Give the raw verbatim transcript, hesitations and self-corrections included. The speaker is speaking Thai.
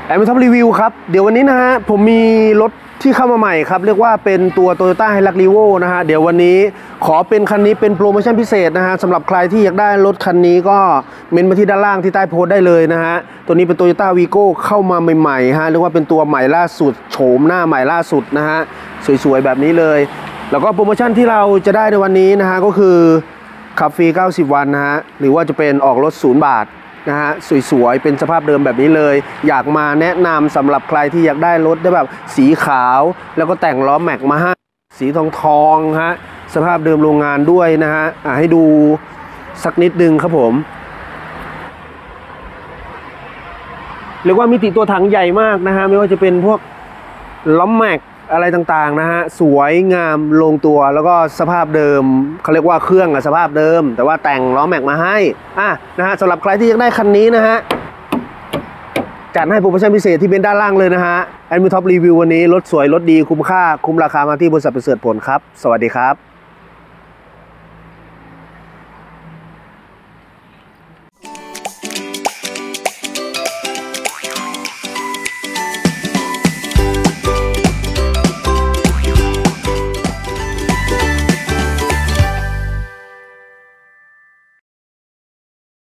แอมท็อปรีวิวครับเดี๋ยววันนี้นะฮะผมมีรถที่เข้ามาใหม่ครับเรียกว่าเป็นตัว Toyota Hilux Revo นะฮะเดี๋ยววันนี้ขอเป็นคันนี้เป็นโปรโมชั่นพิเศษนะฮะสำหรับใครที่อยากได้รถคันนี้ก็เมนมาที่ด้านล่างที่ใต้โพสต์ได้เลยนะฮะตัวนี้เป็น Toyota Vigo เข้ามาใหม่ๆฮะเรียกว่าเป็นตัวใหม่ล่าสุดโฉมหน้าใหม่ล่าสุดนะฮะสวยๆแบบนี้เลยแล้วก็โปรโมชั่นที่เราจะได้ในวันนี้นะฮะก็คือขับฟรีเก้าสิบวันนะฮะหรือว่าจะเป็นออกรถศูนย์บาทนะฮะสวยๆเป็นสภาพเดิมแบบนี้เลยอยากมาแนะนำสำหรับใครที่อยากได้รถได้แบบสีขาวแล้วก็แต่งล้อแม็กมาให้สีทองทองฮะสภาพเดิมโรงงานด้วยนะฮะให้ดูสักนิดนึงครับผมเรียกว่ามิติตัวถังใหญ่มากนะฮะไม่ว่าจะเป็นพวกล้อแม็กอะไรต่างๆนะฮะสวยงามลงตัวแล้วก็สภาพเดิมเขาเรียกว่าเครื่องอะสภาพเดิมแต่ว่าแต่งล้อแม็กมาให้อ่ะนะฮะสำหรับใครที่อยากได้คันนี้นะฮะจัดให้โปรโมชั่นพิเศษที่เป็นด้านล่างเลยนะฮะแอดมินท็อปรีวิววันนี้รถสวยรถดีคุ้มค่าคุ้มราคามาที่บริษัทประเสริฐผลครับสวัสดีครับ